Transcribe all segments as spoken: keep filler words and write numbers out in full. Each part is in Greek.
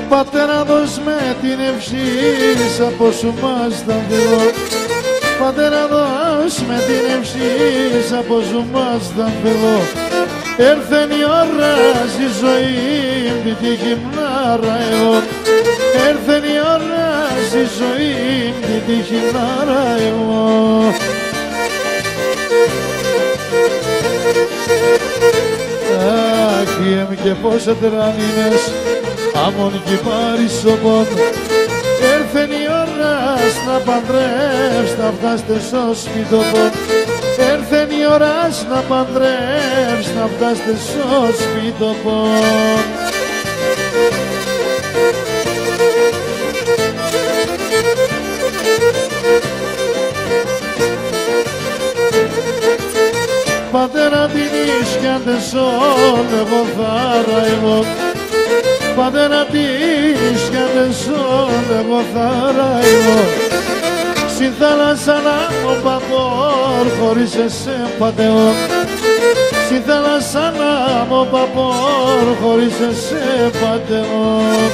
Πατέρα δώσ' με την ευχή από σου μας τα θέλω. Πατέρα δώσ' με την ευχή από σου μας τα θέλω. Έρθεν η ώρα στη ζωή μη τη γυμνάρα εγώ. Έρθεν η ώρα στη ζωή μη τη γυμνάρα εγώ. Αχ, εμ και πόσα τρανίνες άμον κι πάρεις σοπόν. Έρθεν η ώρα να παντρεύς, να φτάστε στο σπιτοπόν. Έρθεν η ώρα να παντρεύς, να φτάστε στο σπιτοπόν. Πατέρα την ίσκιαντεσόν, εγώ θα ραϊβώ. Πατέρα της κατεσόν, εγώ θα ραϊβώ. Στην θάλασσα να μου παπόρ, χωρίς εσέ πατεόν. Στην θάλασσα να μου παπόρ, χωρίς εσέ πατεόν.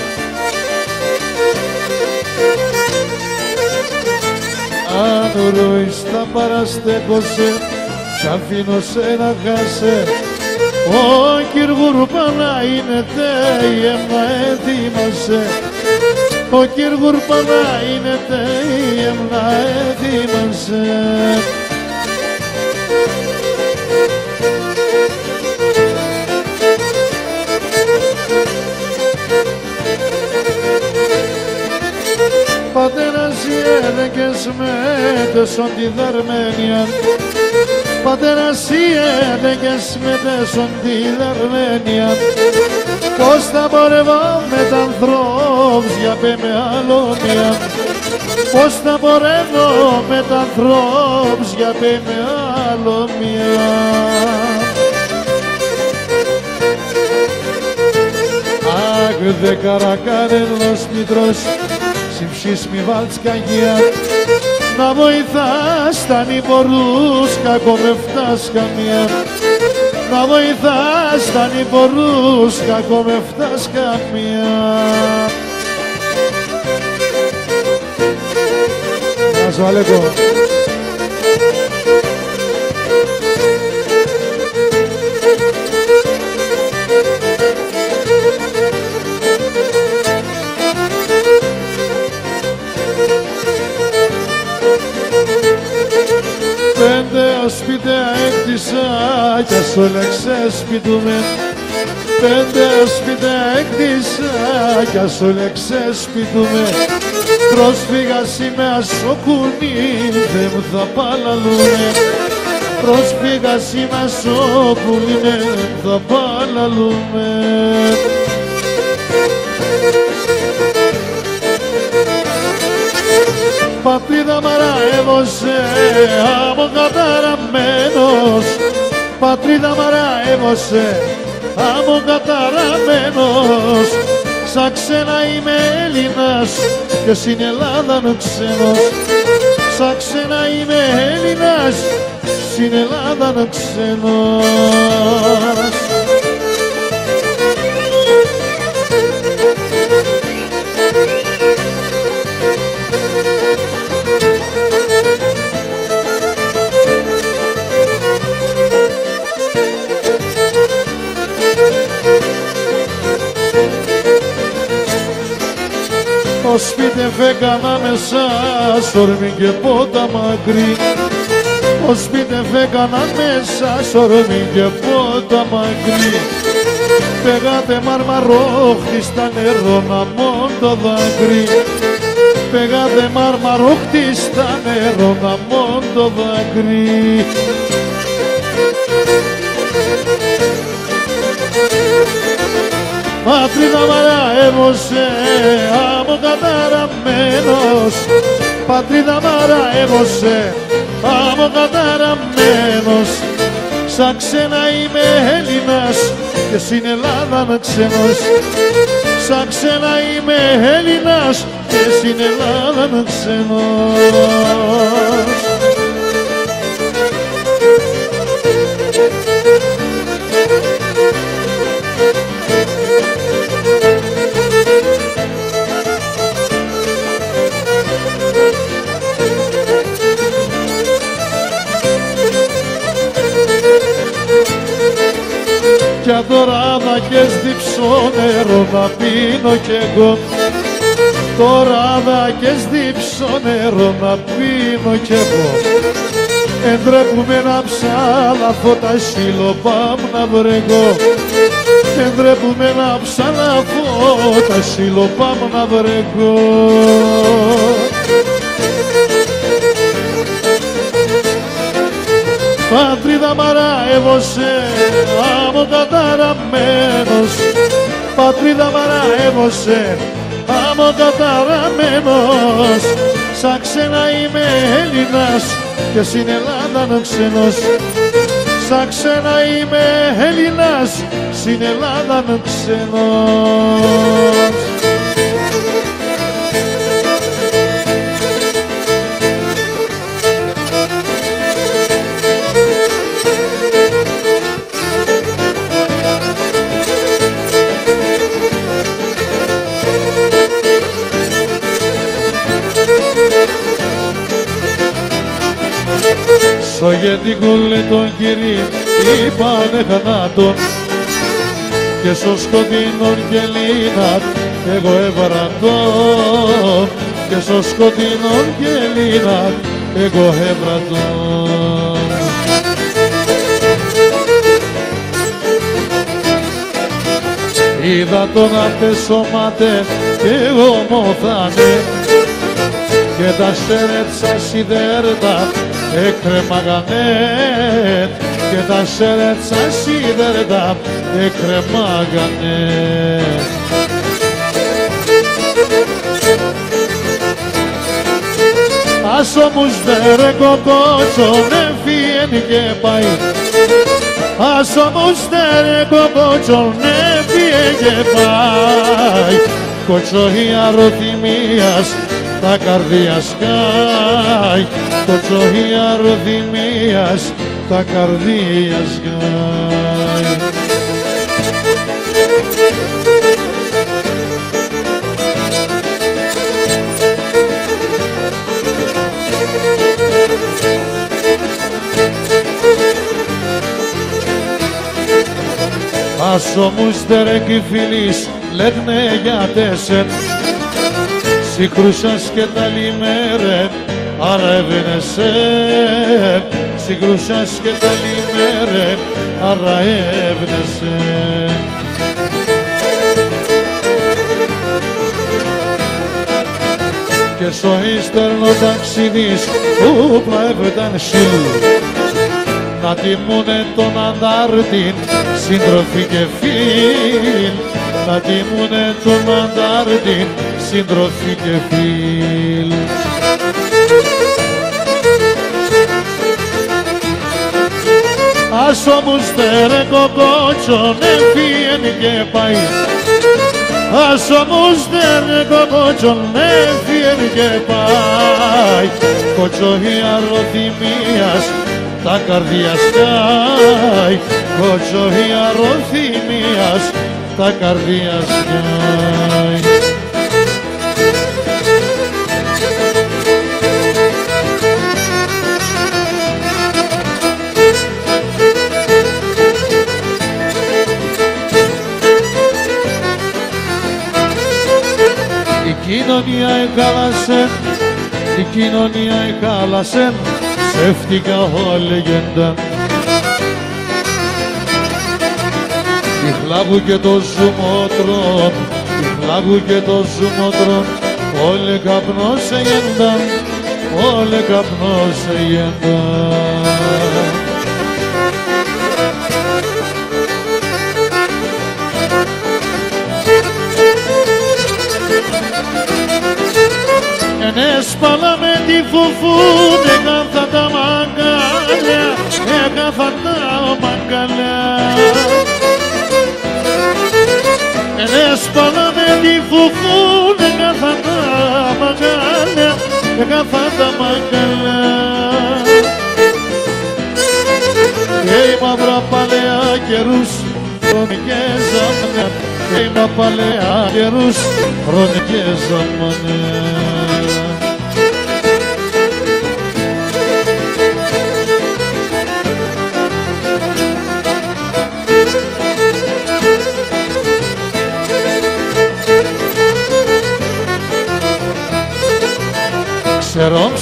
Αν ο ροής θα παραστέκωσε, σ' αφήνω σε να χάσε. Ο Κυργουρπανά είναι τέιεμ να ετοίμασε. Ο Κυργουρπανά είναι τέιεμ να ετοίμασε. Πατέρας οι έλεγες με τεσόν τη Δαρμένια. Πατέρας οι έλεγες με τέσον τη Δαρμένια. Πώς θα πορεύω με τ' ανθρώπους για πέ με άλλο μία. Πώς θα πορεύω με τ' ανθρώπους για πέ με άλλο μία. Αχ δε καρακάνενος μητρός συμψής μη βάλτς καγία. Να βοηθάς τα νηπορούς κακό με φτάς καμία. Να βοηθάς τα νηπορούς κακό με φτάς καμία. Να σου Αλέκο. Πέντε σπίτια έκτισα κι ας όλα ξεσπιτούμε. Πέντε σπίτια έκτισα κι ας όλα ξεσπιτούμε. Πρόσφυγας είμαι ασοκουνή, δεν μου θα παλαλούνε. Πρόσφυγας είμαι ασοκουνή, δεν θα παλαλούνε. Πατρίδα μαραεύωσε, άμμο καταραμένος. Πατρίδα μαραεύωσε, άμμο καταραμένος. Σαν ξένα είμαι Έλληνας και στην Ελλάδα ο ξένος. Σαν ξένα είμαι Έλληνας, στην Ελλάδα ο ξένος. Το σπίτι φέκανα μέσα, σορμί και πότα μακρύ. Το σπίτι φέκανα μέσα, σορμί και πότα μακρύ. Πεγάτε μαρμαρόχτη στα νερό να μόν το δάκρυ. Πεγάτε μαρμαρόχτη στα νερό να μόν το δάκρυ. Πατρίδα μαραεύωσε, άμμο καταραμένος. Πατρίδα μαραεύωσε, άμμο καταραμένος. Σαν ξένα είμαι Έλληνας και στην Ελλάδα να ξένος. Σαν ξένα είμαι Έλληνας και στην Ελλάδα να ξένος. κι αδωράδα και στυψό νερό να πίνω κι εγώ. Τώρα και στύψω νερό να πίνω κι εγώ. Εντρέπουμε ψάλαφο τα σύλλο πάμ να βρεγώ. Εντρέπουμε ψάλαφο τα σύλλο πάμ να βρεγώ. Πατρίδα μαραεύωσε άμμο καταραμένος. Πατρίδα μαραεύωσε άμμο καταραμένος. Σαν ξένα είμαι Έλληνας και στην Ελλάδα ξένος. Σαν ξένα είμαι Έλληνας, στην Ελλάδα ξένος. Στο γεντικούλι τον Κυρί είπανε θανάτων και στο σκοτεινό γελίνα εγώ έβρατον και στο σκοτεινό γελίνα εγώ έβρατον. Είδα τον ατεσόματε και εγώ μόθανε και τα σέρετσα σιδέρτα εκρεμάγανε και τα σέρετσα σίδερτα εκρεμάγανε. Ας όμως δε κοκότσον έφυγε και πάει. Ας όμως δε κοκότσον έφυγε και πάει. Κοτσόη αρωθυμίας τα καρδία σκάει. Κοτσόη αρωθυμίας τα καρδία σκάει. Ας όμως τερέκι φίλης λέγνε για τέσσερ σύγκρουσας και τα λιμέρε άρα έβαινεσαι. Σύγκρουσας και τα λιμέρε άρα έβαινεσαι. Και στο ύστερνο ταξιδής που πλαέβαινταν σιλ να τιμούνε τον αντάρτην σύντροφοι και φίλ. Να τιμούνε τον αντάρτην σύντροφοι και φίλ. Ας όμως τερε κοκότσον έφυγε και πάει. Ας όμως τερε κοκότσον έφυγε και πάει. Κοτσόη αρωθυμίας τα καρδία σκάει. Κοτσόη αρωθυμίας τα καρδία σκάει. Η κοινωνία εκάλασε, η κοινωνία εκάλασε, ψεύτικα όλεγεντα. Η χλάβου και το ζουμότρον, η χλάβου και το ζουμότρον, όλε καπνός εγέντα, όλε καπνός εγέντα. Έσπαλα με τη φουφού, έκαθα τα μαγκάλια, έκαθα τα μαγκάλια. Έσπαλα με τη φουφού, έκαθα τα μαγκάλια, έκαθα τα μαγκάλια. Και η μαύρα παλαιά καιρούς, χρονικές ζαμανιά, και η μαύρα παλαιά καιρούς, χρονικές ζαμανιά.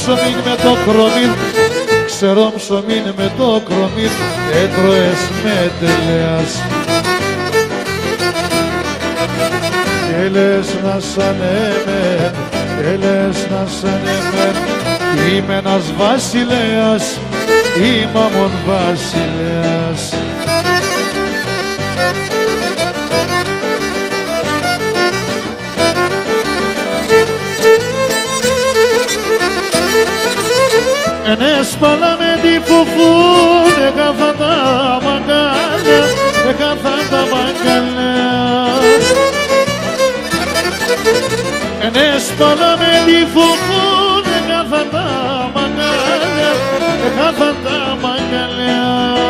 ψωμί με το κρομί, ξερό ψωμί με το κρομί, έτρωες με τελείας. Και λες να σ' ανέμεν, και λες να σ' ανέμεν, είμαι ένας βασιλέας, είμαι μον βασιλέας. Ενέσπαλα με τη φουφούν, έκαθα τα μαγκάλια, έκαθα τα μαγκάλια. Ενέσπαλα με τη φουφούν, έκαθα τα μαγκάλια, έκαθα τα μαγκάλια.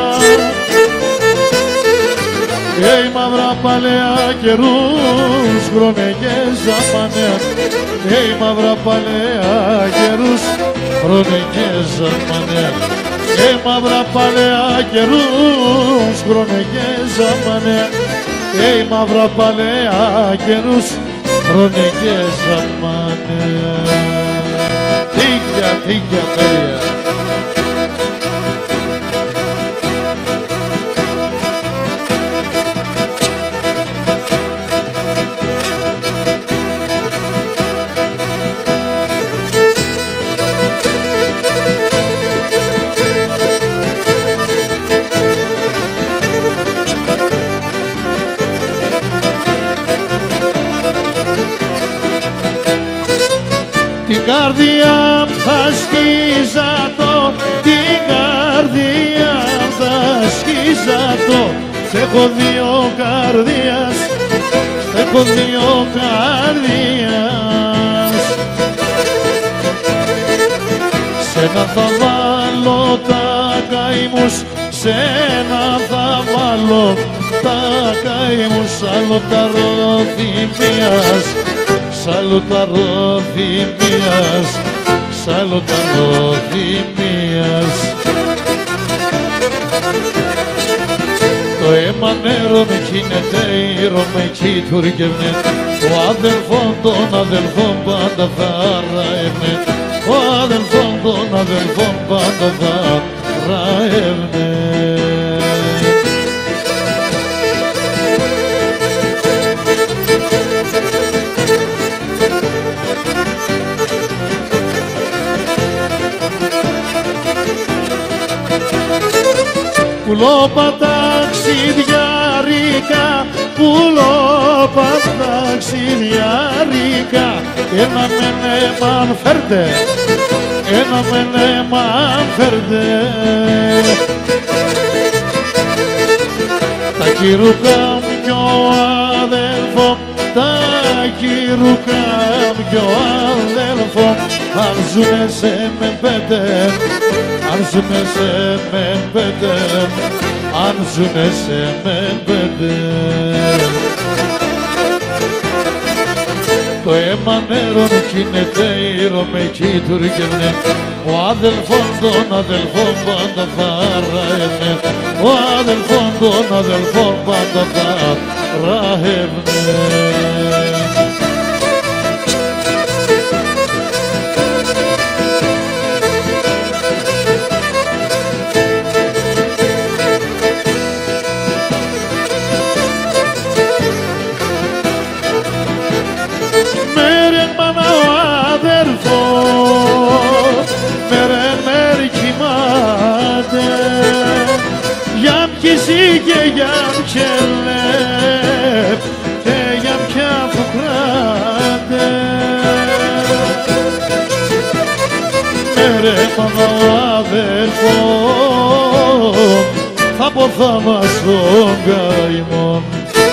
Ει μαύρα παλαιά καιρούς, χρωμεγέζα μανέα, ει μαύρα παλαιά καιρούς, χρονικές αμανέα, και μαύρα παλαιά καιρούς, χρονικές αμανέα, και μαύρα παλαιά καιρούς, χρονικές αμανέα. Τίγια, τίγια, παιδιά. Την καρδιά θα σκίζα το, την καρδιά θα σκίζα το. Έχω δύο καρδιάς, έχω δύο καρδιάς. Σ' ένα θα βάλω τα καημούς, σ' ένα θα βάλω τα καημούς, άλλο τα ροδιμίας, σ' άλλο τα ροδιμίας, σ' άλλο τα ροδιμίας. Το αίμα νερό με γίνεται, η Ρωμαϊκή τουρκευνε, ο αδελφόν των αδελφών πάντα θα ραεύνε, ο αδελφόν των αδελφών πάντα θα ραεύνε. Πουλόπα ταξιδιάρικα, πουλόπα ταξιδιάρικα, ένα μενέμαν φέρτε, ένα μενέμαν φέρτε. Τα κυρούκα πιο αδελφό, τα κυρούκα πιο αδελφό, αν ζουνε σε με πέντε, αν ζουνε σε με πέντε, αν ζουνε σε με πέντε. Το αίμα νερό γίνεται, η Ρωμαϊκή τουρκευνε, ο αδελφόν των αδελφών πάντα θα ραεύνε, ο αδελφόν των αδελφών πάντα θα ραεύνε. Και για μκελέπ και για πια φουκράτε, μέρε μάνα αδελφό θα ποθά μας τον καημόν.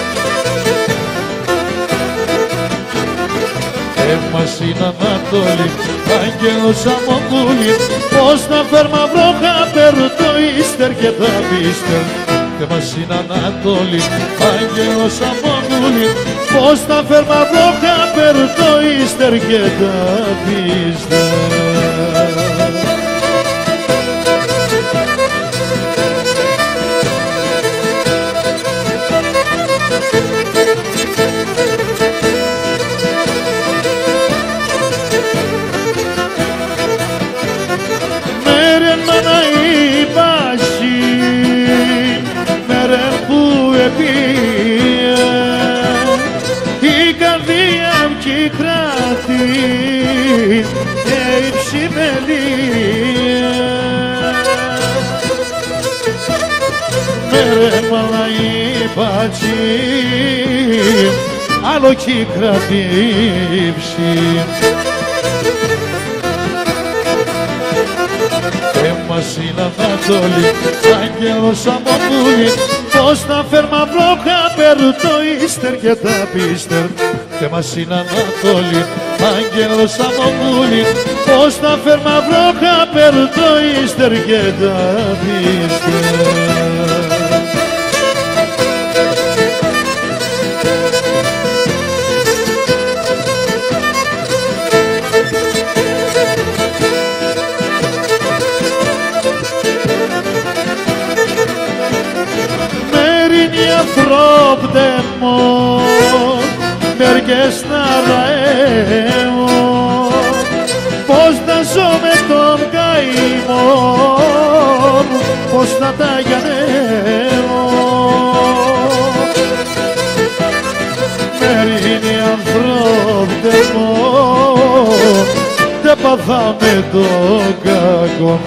Έμας είναι Ανατολή, άγγελος αμοντούλη, πως να φέρμα βρόχα παίρνω το ύστερ και τα πίστερ. Και μας είναι Ανατολή, άγγελος αμοντούλη, πως τα φέρμα βρόχα παίρνω το ύστερ και τα πίστερ. μαλά υπάτσι άλλο κι κρατήψη. Έμας είναι Ανατολή, άγγελος αμμονούλη, πως να φέρμα βλόκα περ' το ύστερ και τα πίστερ. Έμας είναι Ανατολή, άγγελος αμμονούλη, πως να φέρμα βλόκα περ' το ύστερ και τα πίστερ. Ανθρώπτε μου, μερικές να ραέμω, πώς να ζω με τον καημό, πώς να τα γιανέμω. Μερίνοι ανθρώπτε μου, δεν παθάμε τον κακό.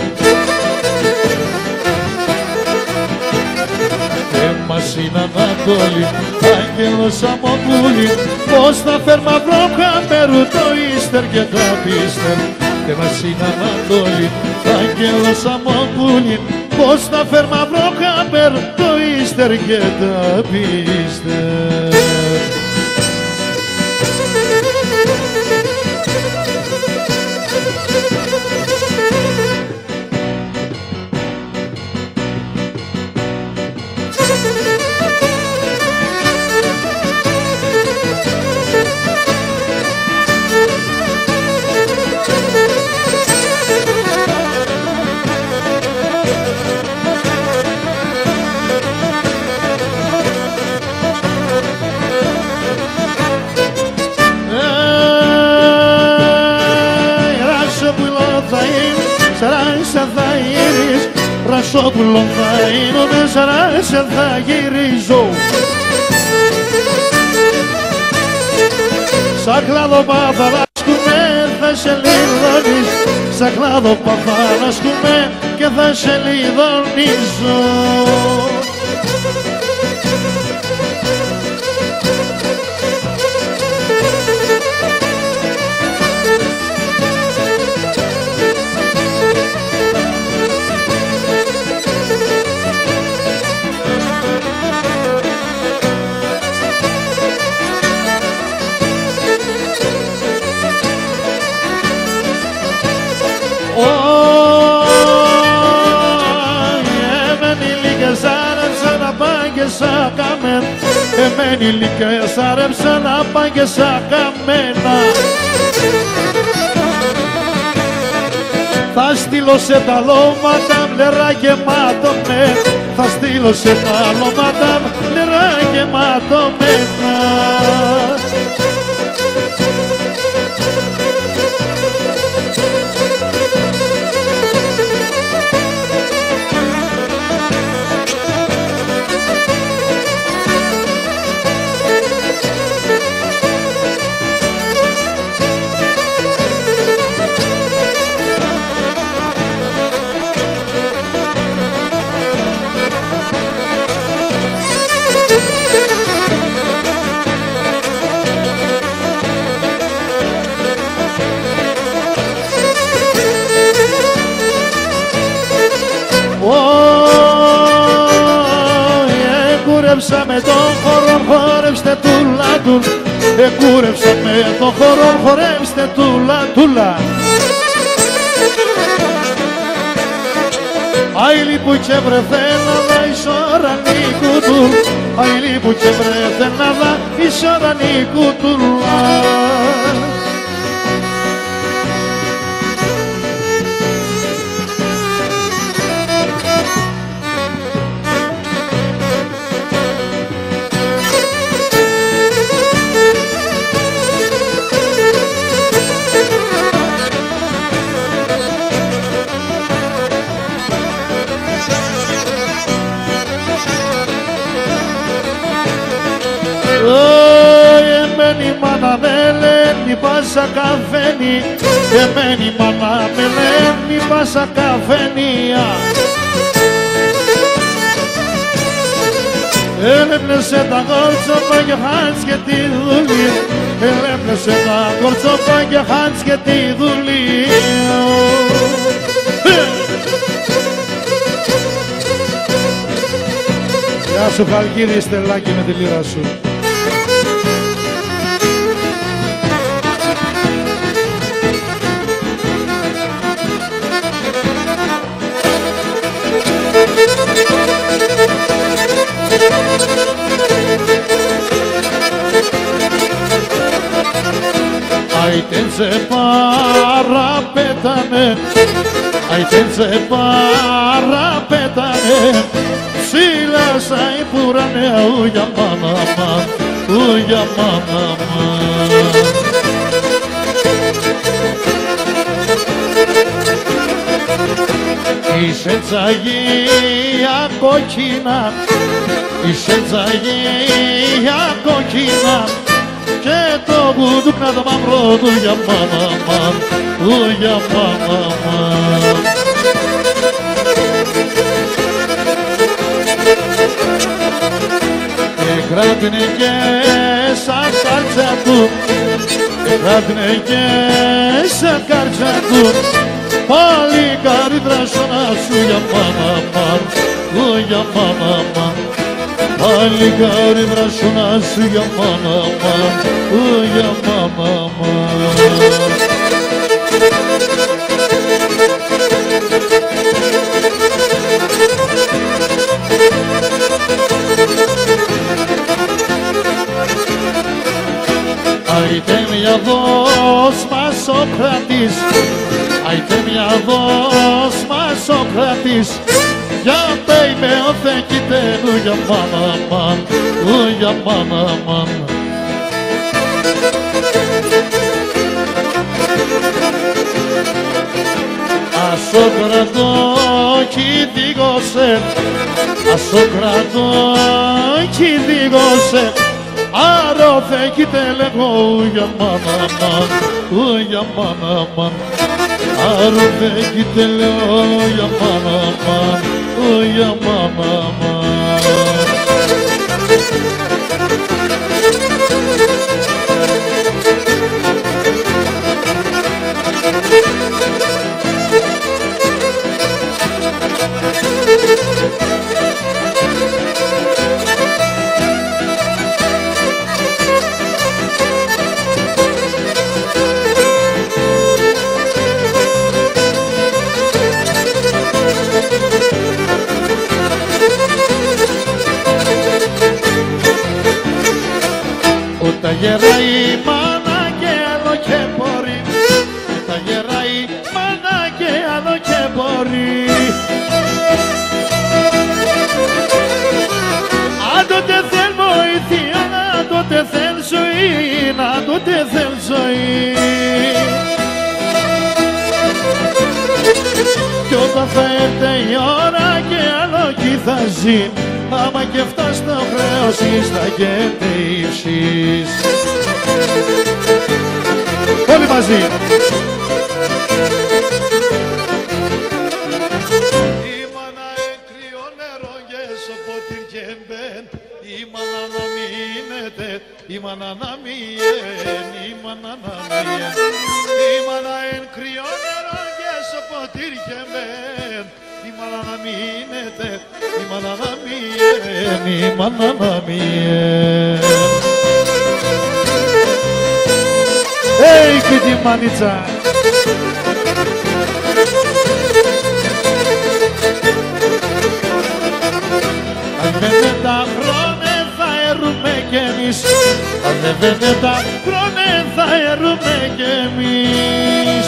Έμας είναι Ανατολή, άγγελος αμμονούλη, πως να φέρμα βρόκα περ' το ύστερ και τα πίστερ. Έμας είναι Ανατολή, άγγελος αμμονούλη, πως να φέρμα βρόκα περ' το ύστερ και τα πίστερ. Ρασόπουλο θα είναι, τεσσαράσια θα γυρίζω. Σαν κλάδο παθαλάσκουμε θα σε λιδώνεις, σαν κλάδο παθαλάσκουμε και θα σε λιδώνιζω. Εμένη λυκαία σάρεψα να πάνε και σαν καμένα. Θα στείλω σε τα λόματα νερά γεμάτωμένα, θα στείλω σε τα λόματα νερά γεμάτωμένα. Εκούρεψα με τον χώρο, χορεύστε τούλα τούλ. Εκούρεψα με τον χώρο, χορεύστε τούλα τούλα. Άιλι που και βρεθέναδα εις ορανή κουτούλ, άιλι που και βρεθέναδα εις ορανή κουτούλα. Εμένη μάνα με λένε πάσα καφένι, εμένη μάνα με λένε πάσα καφένια. Έλεπνεσε τα κορτσόπα και χάνς και τη δουλή. Έλεπνεσε τα κορτσόπα και χάνς και τη δουλή. Γεια σου Χαλκίδη Στελάκη με τη λύρα σου. Άιτεντσε παραπέτανε, άιτεντσε παραπέτανε, ψήλασα η πουρανέα ούγια μάνα μάν, ούγια μάνα μάν. Είσαι τζαγία κόκκινα, είσαι τζαγία κόκκινα και το μπουντούκνα το μαύρο του για μάνα μάν, του για μάνα μάν. Και κράτηνε και σαν κάρτσα του, και κράτηνε και σαν κάρτσα του, πάλι καρύδρα σώνα σου για μάνα μάν, του για μάνα μάν. Πάλι καρύδρα σώνα σου για μάνα μάν, του για μάνα μάν. Άιτε μια δώσ' μας ο κρατής, άιτε μια δώσ' μας ο κρατής, για πέιμε ο θεκητένου για μάνα μάν, του για μάνα μάν. Ασο κρατώ κι δίγωσε, ασο κρατώ κι δίγωσε, άρα θεκητέ λέγω για μάνα μάν, του για μάνα μάν. Άρα θεκητέ λέγω για μάνα μάν, του για μάνα μάν. Ούτε γεράει μάνα και άλλο και μπορεί, ούτε γεράει μάνα και άλλο και μπορεί. Αν τότε θέλ βοήθεια, αν τότε θέλ ζωή, αν τότε θέλ ζωή. Κι όταν θα έρθει η ώρα και άλλο κι θα ζει, άμα και φτάσει στο χρέος εις θα γέντε ύψης. Όλοι μαζί. Η μάνα εκρύο νερό και στο ποτήρ και μπεν, η μάνα να μείνετε, η μάνα να μείνει, η μάνα να μείνει. Η μάνα εκρύο νερό και στο ποτήρ και μπεν, η μάνα να μείνετε, η μάνα να μείνει, η μάνα να μείνει. Hey, και τη μανίτσα. Ανέβαινε τα χρόνια θα έρουμε κι εμείς, ανέβαινε τα χρόνια θα έρουμε κι εμείς.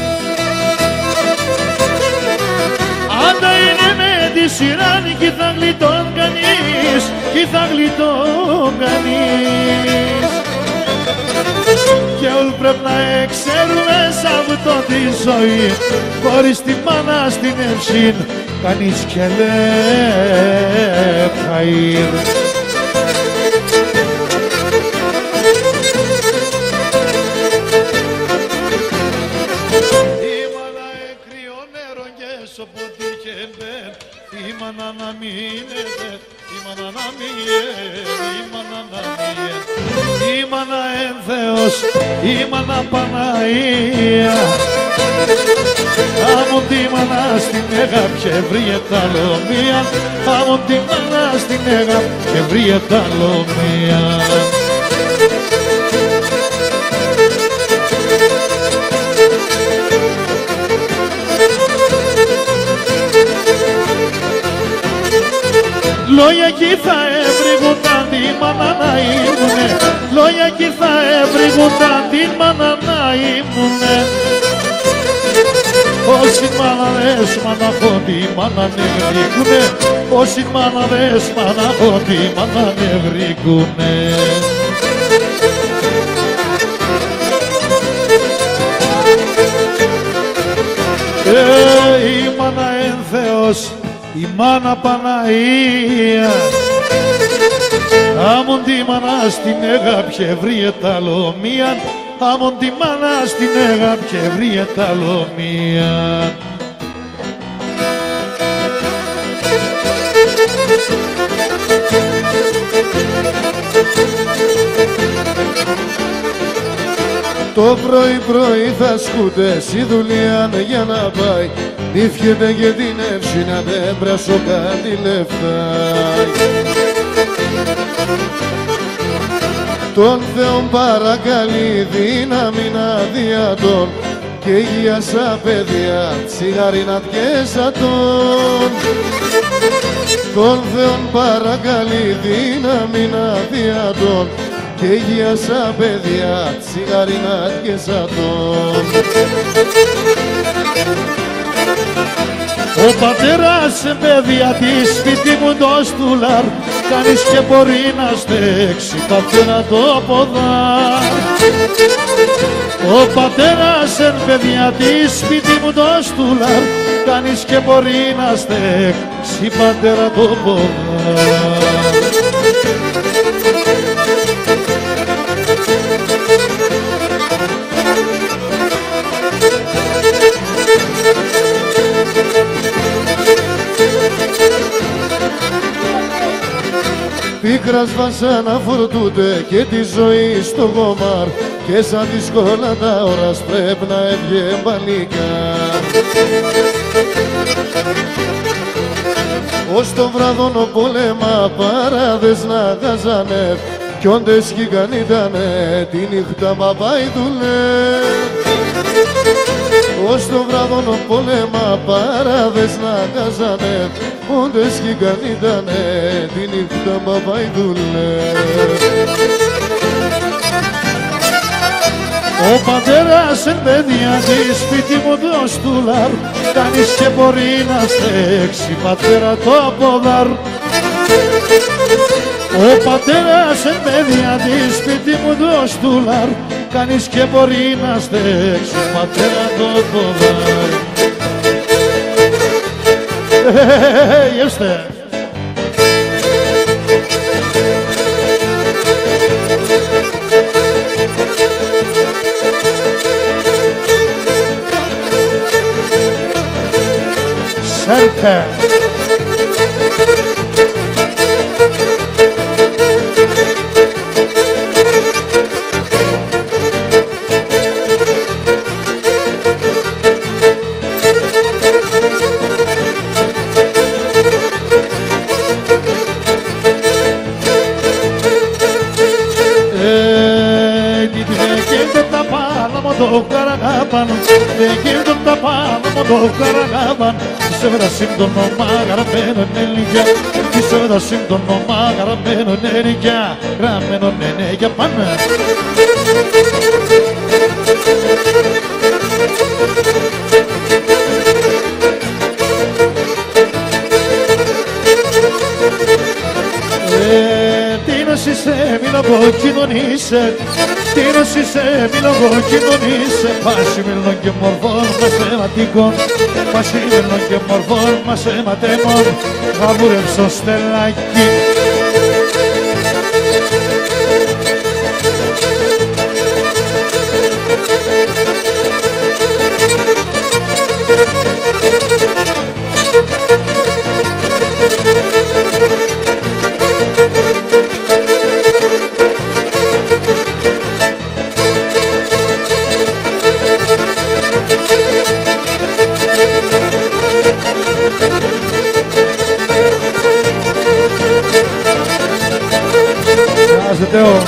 Αν τα είναι με τη σειρά κι θα γλιτών κανείς, κι θα γλιτών κανείς. Και όλοι πρέπει να ξέρουμε σ' αυτό τη ζωή, χωρίς τη μάνα στην ευσύν κανείς και λέει χαΐρ. Η μάνα εκρύο νερό και στο ποτήρι και μπεν, η μάνα να μείνετε, η Η μάνα εν Θεός, η μάνα Παναία. Άμον τη μάνα στην έγαπ και βρήκε άλλο μία. Άμον τη μάνα στην έγαπ και βρήκε άλλο μία. Λόγια εκεί θα έβριγουνταν τη μάνα να ήμουνε. Λόγια εκεί θα έβριγουνταν τη μάνα να ήμουνε. Όσοι μάναδες μάνα τη μάνα νευρίκουνε. Όσοι μάναδες μάνα τη μάνα νευρίκουνε. Ε, η μάνα εν Θεός, η μάνα Παναία. Άμον τη μάνα στην έγαπ και βρήκε άλλο μία. Άμον τη μάνα στην έγαπ και βρήκε άλλο μία. Το πρωί πρωί θα σκούτε η δουλειά για να πάει. Νύφιεται και την εύσυνα δεν πράσω κάτι λεφτά. Τον Θεόν παρακαλεί δύναμη να διατών και υγεία σαν παιδιά τσιγάρινα πιέσατον. Τον Θεόν παρακαλεί δύναμη να διατών και υγεία σαν παιδιά τσιγάρινα πιέσατον. Ο πατέρας σε παιδιά τη σπίτι μου το στουλάρ. Κανείς και μπορεί να στέξει πατέρα το ποδάρ. Ο πατέρας εν παιδιά τη σπίτι μου το στουλάρ. Κανείς και μπορεί να στέξει πατέρα το ποδάρ. Πίκρας βασάνα φορτούτε και τη ζωή στο γομάρ και σαν τη σκόλα τα ώρας πρέπει να έβγε μπαλικά. Ως το βραδόν πόλεμα παράδες να γάζανε κι όντες κήκαν ήτανε τη νύχτα μα πάει δουλε. Ως το βραδόν πόλεμα παράδες να γάζανε όντες κήκαν ήτανε τη νύχτα μα πάει δουλε. Ο πατέρας εν παιδιά τη σπίτι μου το στουλάρ. Κανείς και μπορεί να στέξει πατέρα το ποδάρ. Ο πατέρας εν παιδιά τη σπίτι μου το στουλάρ. Κανείς και μπορεί να στέξει πατέρα το ποδάρ. Γεύστε! Σέρτε! Το καραγάπαν, δεν γίνονται τα πάνω μου το καραγάπαν. Της έβρασιν το όνομα γραμμένο είναι ηλικιά. Της έβρασιν το όνομα γραμμένο είναι ηλικιά. Γραμμένο είναι για πάνω. Τίνος είσαι, μιλοκόκκινον είσαι. Τίνος είσαι, μιλοκόκκινον είσαι. Πασιμίλων και μορφών μαθηματικών. Πασιμίλων και μορφών μαθηματικών. Θα βουρεύσω στελάκι. Άσε Θεό.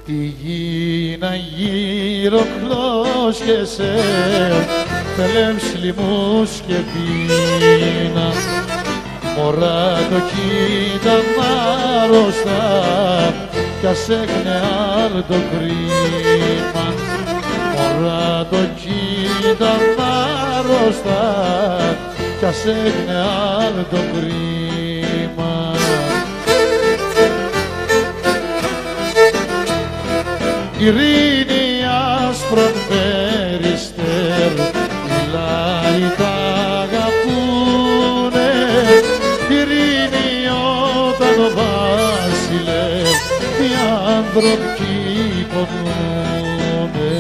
τη γη να γύρω κλώσκεσαι, θελέμ σλιμούς και πείνα. Μωρά το κοίταν άρρωστα κι ας έγνε άλλο το κρίμα. Μωρά το κοίταν άρρωστα κι ας έγνε άλλο το κρίμα. Ειρήνη άσπρον περιστέρ, μιλάει τα αγαπούνε. Ειρήνη όταν ο βασιλεύ, οι άνθρωποι πονούνε.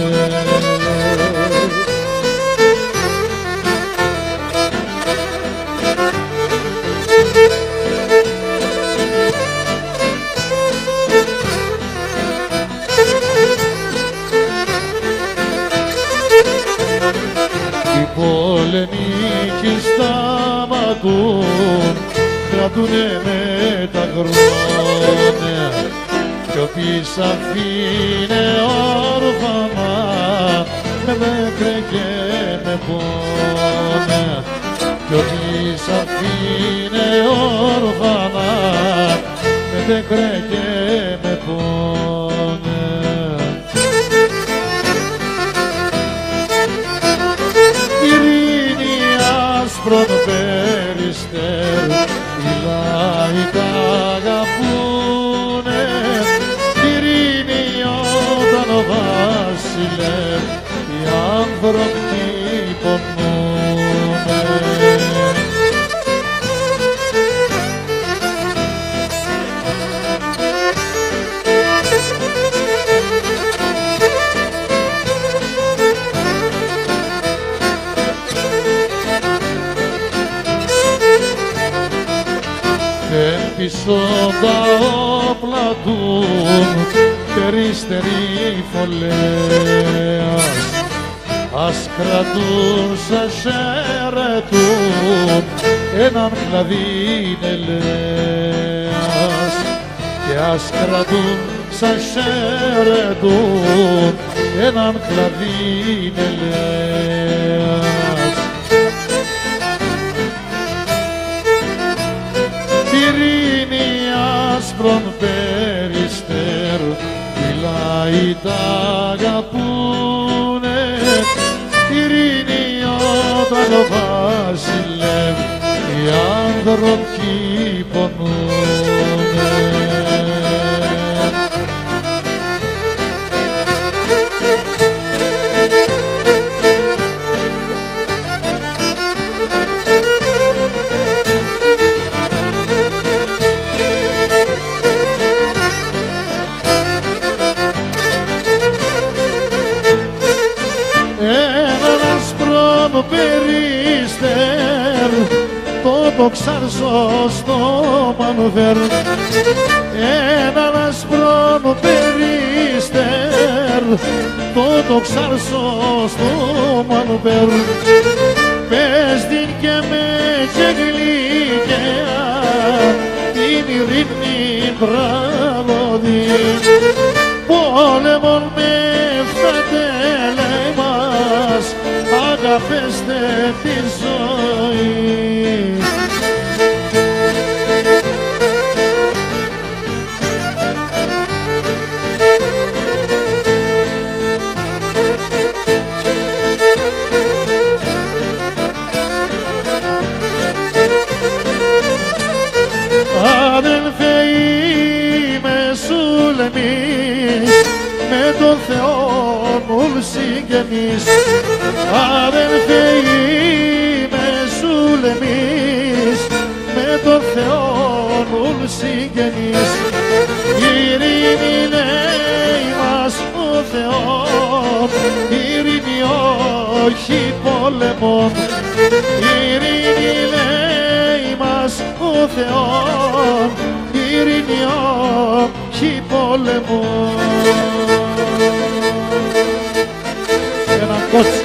Οι πολεμικοί σταματούν, κρατούνε με τα χρόνια κι όποιος αφήνε όρφανα με δέκρε και με πόνα. Κι όποιος αφήνε όρφανα με δέκρε και με πόνα. Ειρήνη άσπρον περιστέρ, οι λαοί τα αγαπούνε. Ειρήνη όταν ο βασιλεύ, οι άνθρωποι πονούνε. Πίσω τα όπλα τουν περίστεροι φωλέας, ας κρατούν σαν σέρετουν έναν κλαδί ελέας. Και ας κρατούν σαν σέρετουν έναν κλαδί ελέας. Ειρήνη άσπρον περιστέρ, οι λαοί τα αγαπούνε. Ειρήνη όταν ο βασιλεύ, οι άνθρωποι πονούνε. Περίστερ, το τοξάρσο στο μανουβέρ. Έναν ασπρόν περίστερ, το τοξάρσο στο μανουβέρ. Πες την και με και γλυκαία, την ειρήνη τραγωδή. Πόλεμον με φρατέλε μας, αγαπέστε τη ζωή. Αδελφέ είμαι Σουλεμής, με τον Θεό μου συγγενής. Αδελφέ είμαι Σουλεμής, με τον Θεό μου συγγενής. Ειρήνη λέει μας ο Θεός, ειρήνη όχι πόλεμον. Ειρήνη λέει μας ο Θεός, ειρήνη όχι πόλεμον. Ένα κότσι.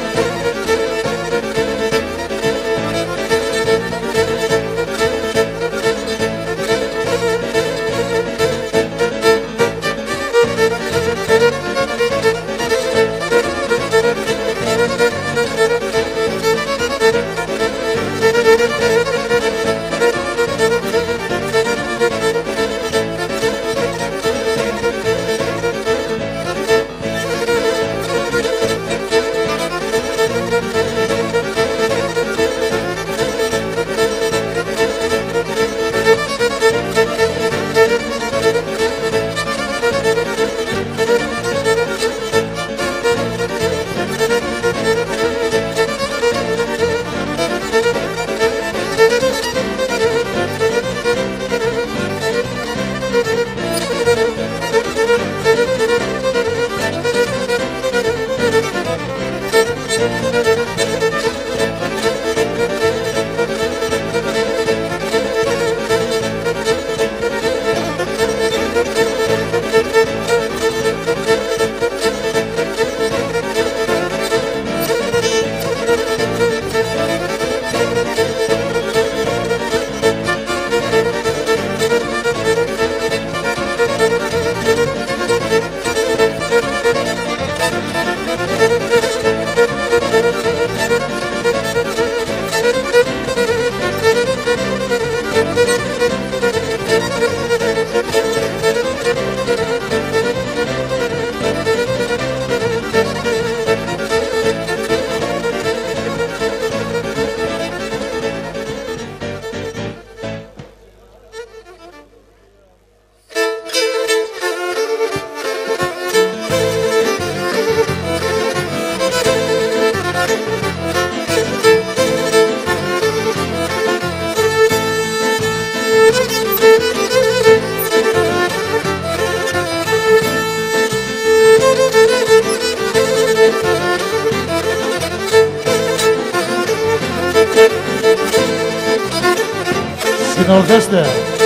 την ορχέστρα.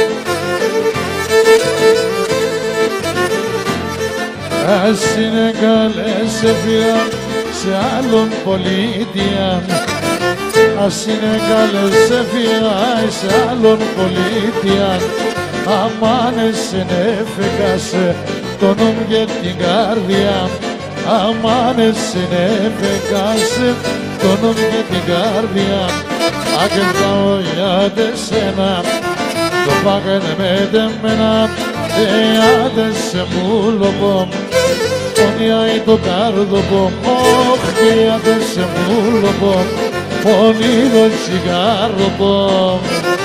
Ας είναι καλές έφυγα σε άλλον πολιτεία, ας είναι καλές έφυγα σε άλλον πολιτεία, αμάν εσυνέφεκασε το νου και την καρδιά, αμάν εσυνέφεκασε το νου και την καρδιά, αγγελτάω για τεσένα, το πάγανε με τεμένα, άντε σε μούλοπο, πονιάει το κάρδοπο, όχ, άντε σε μούλοπο, πονεί το τσιγάροπο.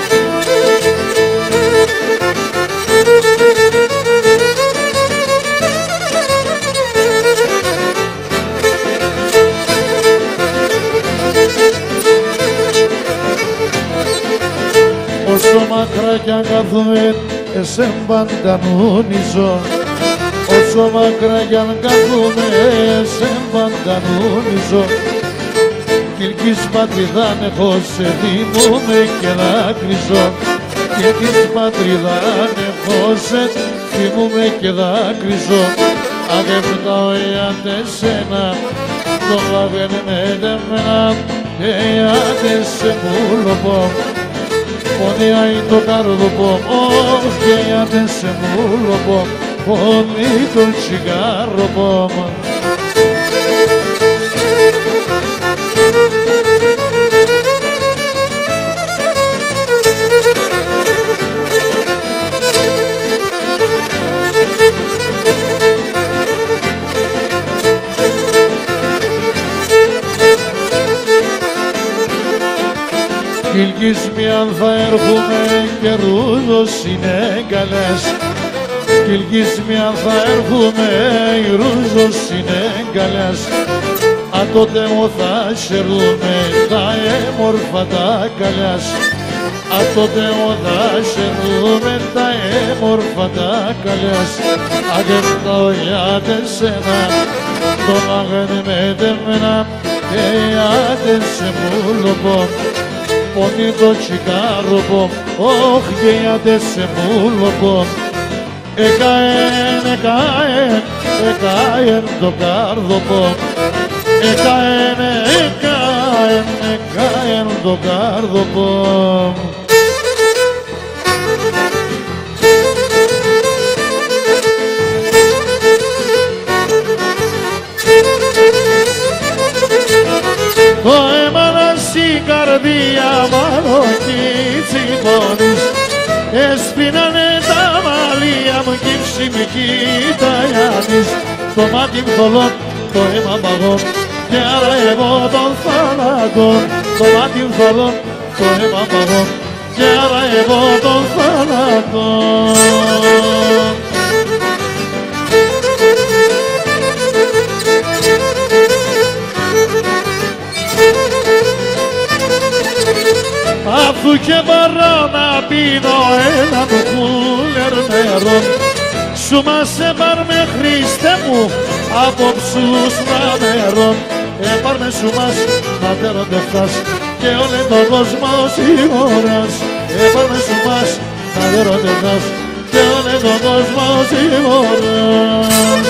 Όσο μακρά κι αν κάθομαι, εσέν παντανούνιζω. Όσο μακρά κι αν κάθομαι, εσέν παντανούνιζω. Κι ελκύς πατριδάν έχω σε θυμούμαι και δάκρυζω. Κι ελκύς πατριδάν έχω σε θυμούμαι και δάκρυζω. Αγεπτάω για τεσένα, το λαβαίνει με τεμένα, και για σε μούλοπο, πονιάει το καρδοπό, όχ, και άντε σε μούλοπο, πονεί το τσιγάροπο. Κι ελκύς αν θα έρχομαι και ρούζος είναι καλές. Κι ελκύς αν θα έρχομαι η ρούζος είναι καλές. Α, τότε μου θα σερούμε τα έμορφα τα καλές. Α, τότε μου θα σερούμε τα έμορφα τα καλές. Αγεπτάω για τεσένα, το μάγανε με τεμένα, και άντε σε μούλοπο, πονεί το τσιγάροπο, όχ, και άντε σε μούλοπο. Εκαέν, εκαέν, εκαέν το καρδοπό, εκαέν, εκαέν, εκαέν το καρδοπό. Το αίμα στην καρδία μάλλον κι τσιμπώνεις, έσπινανε τα μαλλία μου κι ψημική τα γιάννης. Το μάτι μου θολό, το αίμα παγών, και άρα εγώ τον θάνατον. Το μάτι μου θολό, το αίμα παγών, και άρα εγώ τον θάνατον. Αφού και μπορώ να πίνω ένα μου κούλερ νερό, σου μας έπαρ με Χριστέ μου απόψους να νερό. Έπαρ με σου μας να τέρονται φτάς και όλε τον κόσμο σίγουρας. Έπαρ με σου μας να τέρονται φτάς και όλε τον κόσμο σίγουρας.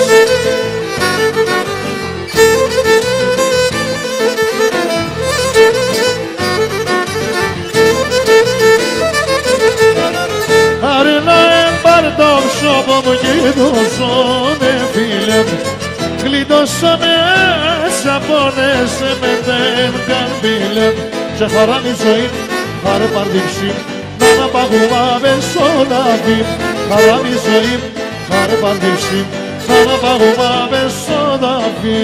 Μου γλιτώσαμε φίλε μου, γλιτώσαμε σαπώνεσαι με τεν καμπύλε. Σε χαράνει ζωή, χαρέ παρδίψη, να να παγούμε σοδαβή. Χαράνει ζωή, χαρέ παρδίψη, να να παγούμε σοδαβή.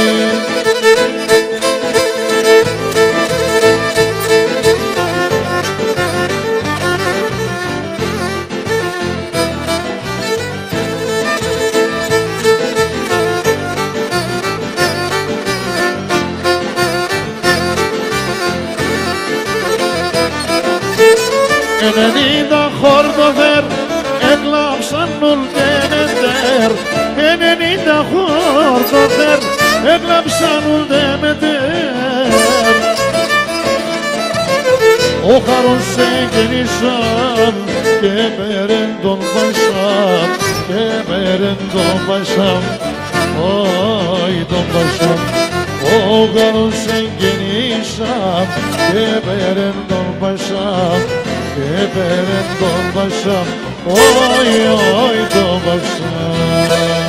Ενενήντα χορδοφέρ έκλαψαν ουλτέμετέρ. Ενενήντα χορδοφέρ έκλαψαν ουλτέμετέρ. ο χαρός εγγενήσαν και μέρεν τον Πασάμ, και μέρεν τον Πασάμ, όι τον Πασάμ. Ο χαρός εγγενήσαν και μέρεν τον Πασάμ, και μέρεν τον Πασάμ, όι, όι τον Πασάμ.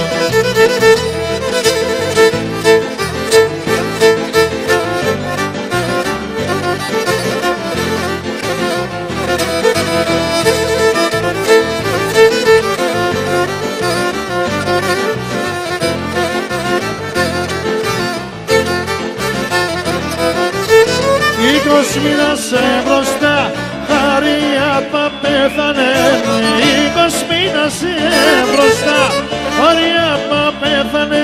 Είκοσι μήνας μπροστά, Χαριάπα πέθανε. Είκοσι μήνας μπροστά, Χαριάπα πέθανε.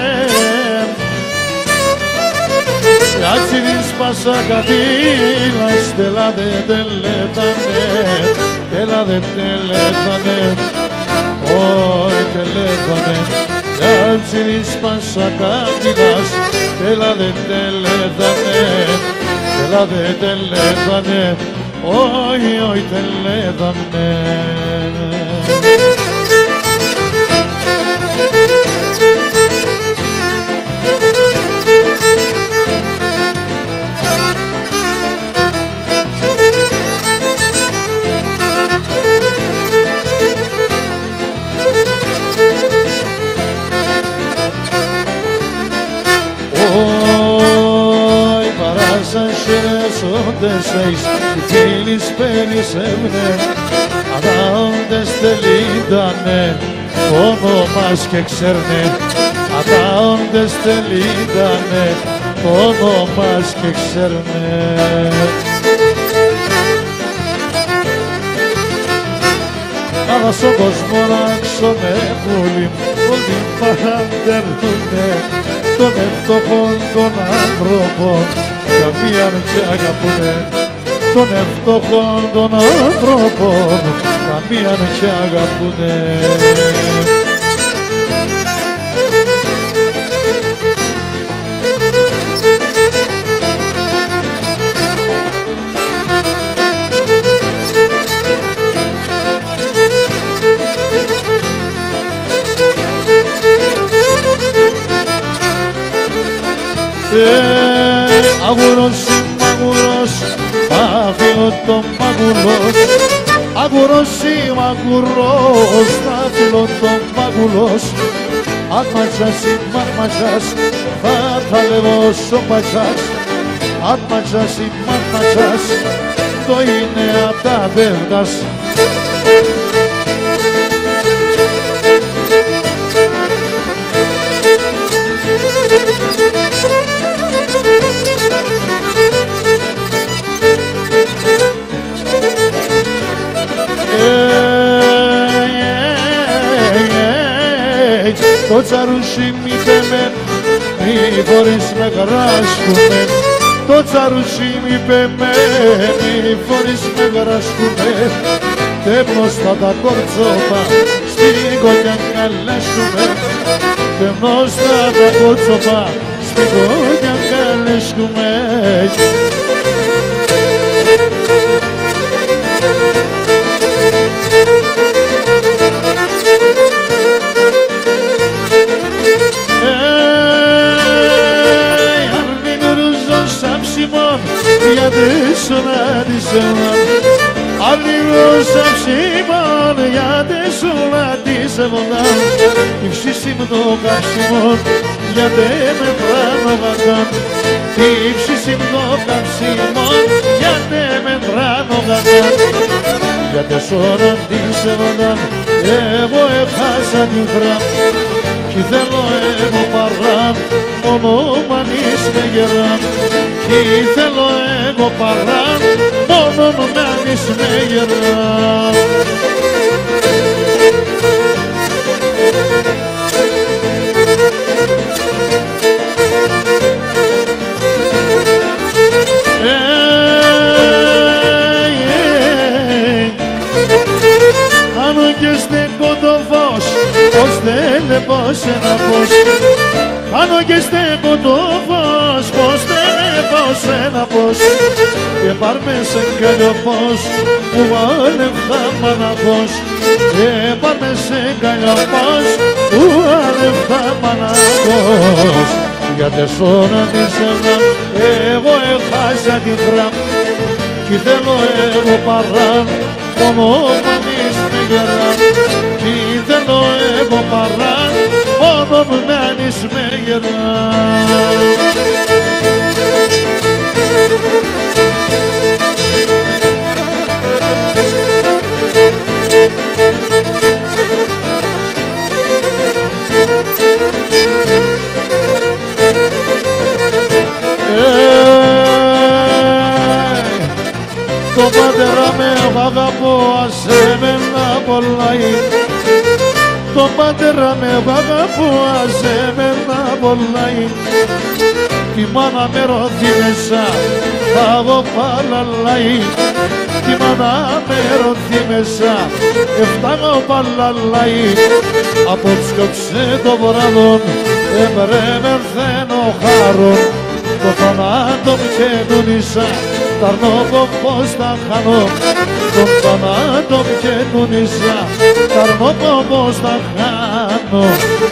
Κάτσι σπάσα κατήλα, στέλα δε τελέτανε, τέλα δε τελέτανε, όι τελέτανε. Κάτσι σπάσα κατήλα, στέλα δε τελέτανε, τέλα δε τελέτανε, όι, όι τελέτανε. Seis φίλοι περισεύνε, αδάοντες τελείτανε, το όνομας και ξέρνε. Αδάοντες τελείτανε, το όνομας και ξέρνε. Αλλά στον κόσμο να ξονεύουν, όλοι παραδέρνουνε των ευτοχών των άνθρωπων, καμίαν και αγαπούνε των ευτοχών των ανθρώπων, καμίαν και αγαπούνε. Αγουρός ή μαγουρός, αφήνω τον μαγουλός. Αγουρός ή μαγουρός, αφήνω τον μαγουλός. Αν ματσάς ή μαρματσάς, θα τα λέω ο πατσάς. Αν ματσάς ή μαρματσάς, το είναι απ' τα δεύγας. Το τσαρούσι μη πέμε, μη φορείς με γράσκουνε. Το τσαρούσι μη πέμε, μη φορείς με γράσκουνε. Και μπροστά τα κορτσόπα, στην κοκκιά καλέσκουνε. Και μπροστά τα κορτσόπα, στην κοκκιά καλέσκουνε. Γιατί σου να της έβαλα, αυλίγος αψίμων, γιατί σου να της έβαλα. Υψίσι μου το καψίμον, γιατί με τράνογαταν. Υψίσι μου το καψίμον, γιατί με τράνογαταν. Γιατί σου να της έβαλα, εγώ έχασα την φρά. Κι θέλω εγώ παρά, μόνο μ' με γερά. Κι θέλω εγώ παρά, μόνο μ' με γερά. Άνω και στέκω το φως, πως θέλε πως ένα φως. Άνω και στέκω το φως, πως θέλε πάω σε ένα πως και πάρ' με σε καλλιοπός που βάλε φθάμανακος και πάρ' με σε καλλιοπός που βάλε φθάμανακος γιατί σώνα τη σένα εγώ έχασα τη γραμ κι θέλω εγώ παράν μόνο μανείς με γεράν κι θέλω εγώ παράν μόνο μανείς με γεράν. Το πατέρα με αγαπώ, ας εμένα πουλάει. Το πατέρα με αγαπώ, ας εμένα πουλάει. Τη μάνα με ρωτήμεσα, θα εγώ παλαλάει. Τη μάνα με ρωτήμεσα, εφτάνω παλαλάει. Αποψκόψε το βράδον, εμπρέμερθεν ο χάρον. Το θανάτο μου καινούρισα, τ' αρνώ πως θα χάνω. Το θανάτο μου καινούρισα, τ' αρνώ πως θα χάνω.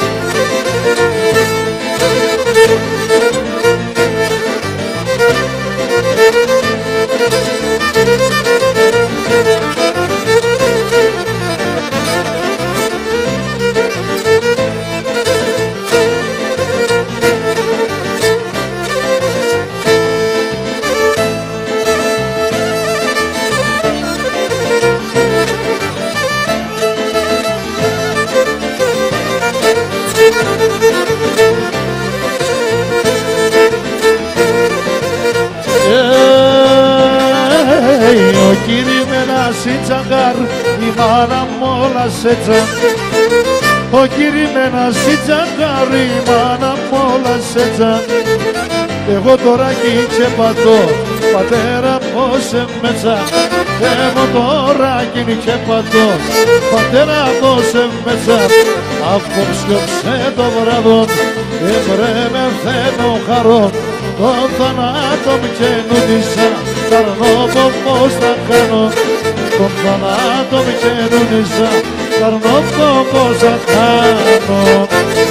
Ο κύρι με ένα σιτσαγκάρ, η μάνα μου όλα σέτσα. Ο κύρι με ένα σιτσαγκάρ, η μάνα μου όλα σέτσα. Εγώ τώρα κοίτσε πατώ, πατέρα πως εμέτσα. Εγώ τώρα κοίτσε πατώ, πατέρα πως εμέτσα. Απόψιοψε το βράδον, εμπρέμερθεν ο χαρόν. Το θανάτο μου καινούρισα, τ' αρνώ πως θα κάνω. Το θανάτο μου καινούρισα, τ' αρνώ πως θα κάνω.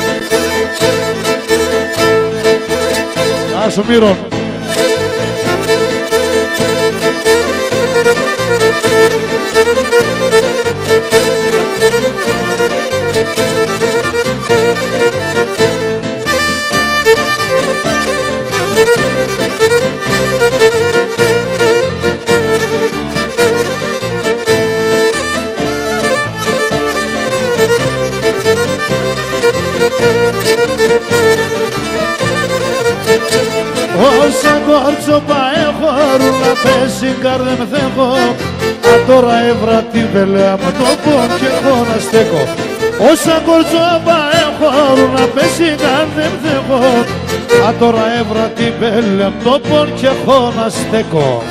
Γεια σου Μύρον. Όσα κόρτσοπα έχω ρούλα πέσει καρδεμ θέχω. Α τώρα έβρα την πελέα με το πόν και εγώ να στέκω. Όσα κόρτσοπα έχω ρούλα πέσει καρδεμ θέχω. Α τώρα έβρα την πελέα με το πόν και εγώ να στέκω.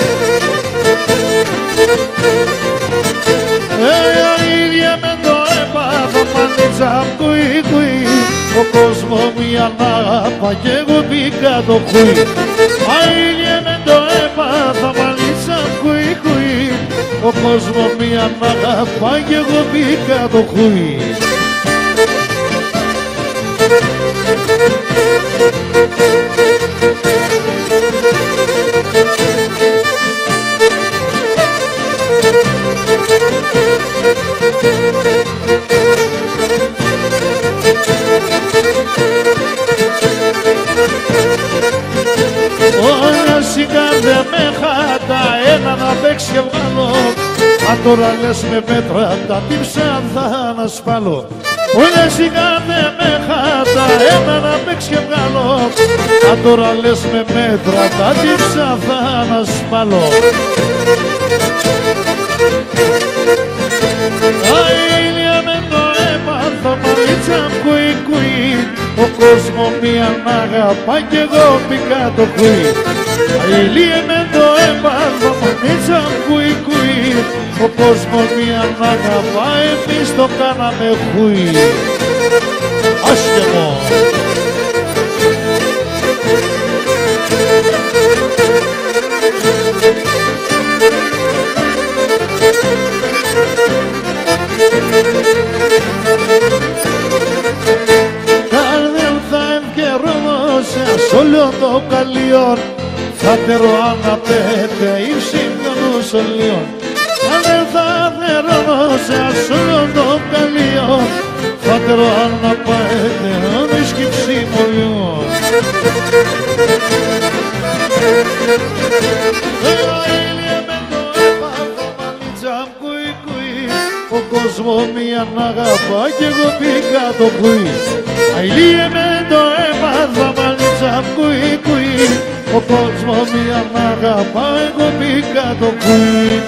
Ε, ίδια με το έπαθα μανίτσα κουί κουί. Ο κόσμο μια αγάπα κι εγώ μπήκα το χουί. Αήλια με το έπαθα μαλίτσα κουί κουί. Ο κόσμο μια αγάπα κι εγώ μπήκα το χουί. Όλα σιγάρδε με χάτα ένα να παίξει και βγάλω. Αν τώρα λες με μέτρα τα τύψα θα να σπάλω. Όλα σιγάρδε με χάτα ένα να παίξει και βγάλω. Αν τώρα λες με μέτρα τα τύψα θα να σπάλω. Αήλια με το έπαθα μαλίτσα κουί κουί. Ο κόσμο μία μ' αγαπά κι εγώ μπήκα το κουί. Αήλια με το έπαθα μαλίτσα κουί κουί. Ο κόσμο μία μ' αγαπά, εμείς το κάναμε κουί. Άσχεμο. Αν δεν θα ευκαιρόμωσε ασόλιο το καλλιόν, θα τερωάνα πέτε ύψιμιον ουσολιόν. Αν δεν θα ευκαιρόμωσε ασόλιο το καλλιόν, θα τερωάνα πέτε ύψιμιον. Ο κόσμος μία να αγαπά κι εγώ πήγα το κουί. Αηλίε με το έμαθα μαλίτσα κουί κουί. Ο κόσμος μία να αγαπά, εγώ πήγα το κουί.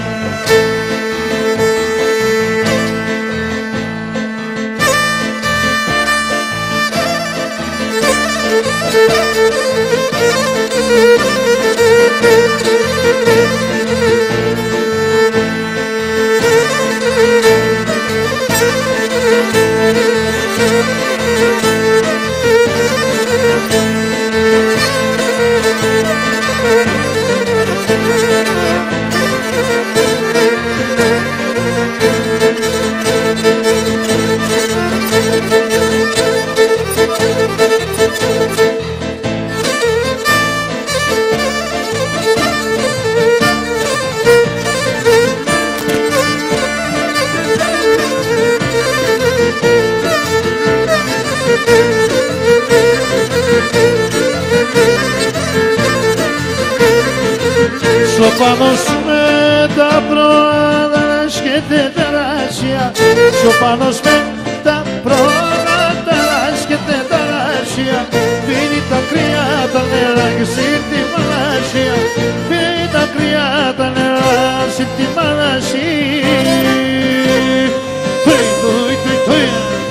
Σοπάνος με τα πρόεδρας και τετράσια, σοπάνος με τα πρόεδρας και τετράσια, πίνει τα κρύα τα νερά και στη μαλάσια, πίνει τα κρύα τα νερά στη μαλάσια. Τουι, τουι, τουι, τουι.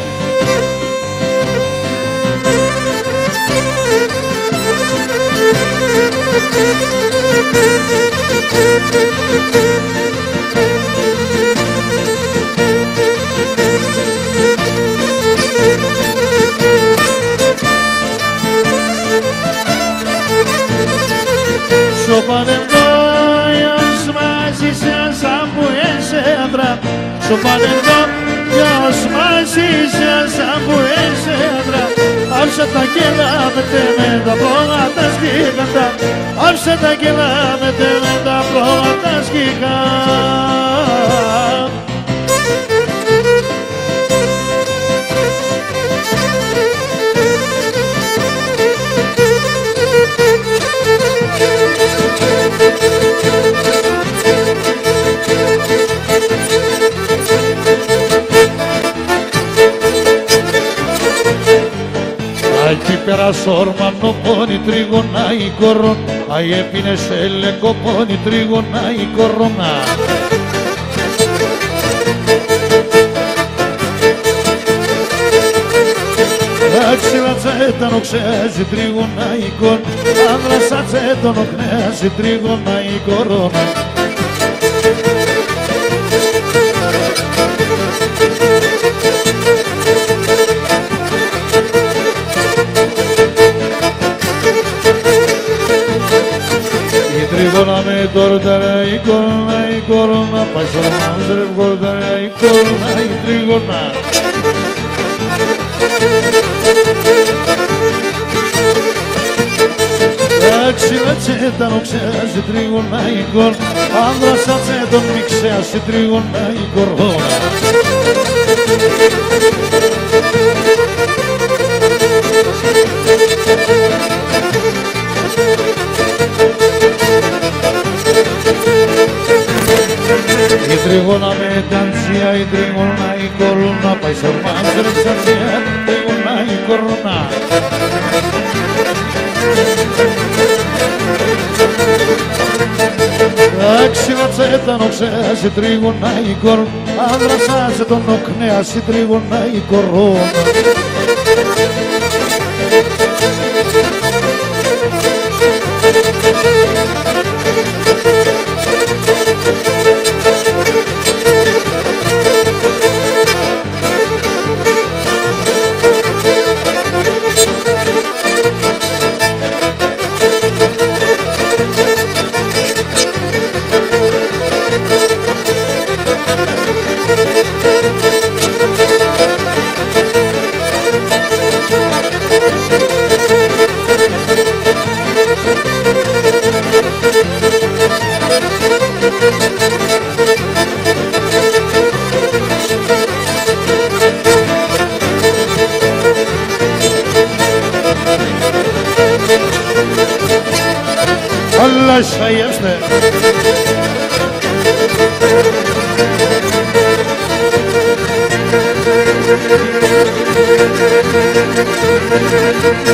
Σοπανευδόιος μαζί σε ασάμπου εσέδρα, σοπανευδόιος μαζί σε ασάμπου εσέδρα. Άψε τα κελά με τα πρόβατα σκήκαντα, άψε τα κελά με τα πρόβατα σκήκαντα. Εκεί πέρα σόρμανο πόνι τρίγωνα η κορών, αι έπινε σε λεκό πόνι τρίγωνα η κορώνα. Άξιλα τσέτανο ξέζει τρίγωνα η κορώνα, άνδρασα τσέτανο knέζει τρίγωνα η κορώνα. Τρίγωνα με τόρταρα η κορώνα, η κορώνα, πάει στο μάζερ βγόρταρα η κορώνα, η τρίγωνα. Άξιλα τσέτανο ξέζει τρίγωνα η κορώνα, άνδρασα τσέτον μη ξέζει τρίγωνα η κορώνα. Η τρίγωνα με τανσία, η τρίγωνα η κορώνα, πάει στο μάζερ ψατσία, η τρίγωνα η κορώνα. Άξιλα τσέτανο ξέζει τρίγωνα η κορώνα, άνδρασα τσέτον οκνέας η τρίγωνα η κορώνα. Αχ, χαϊεύστε. Thank you.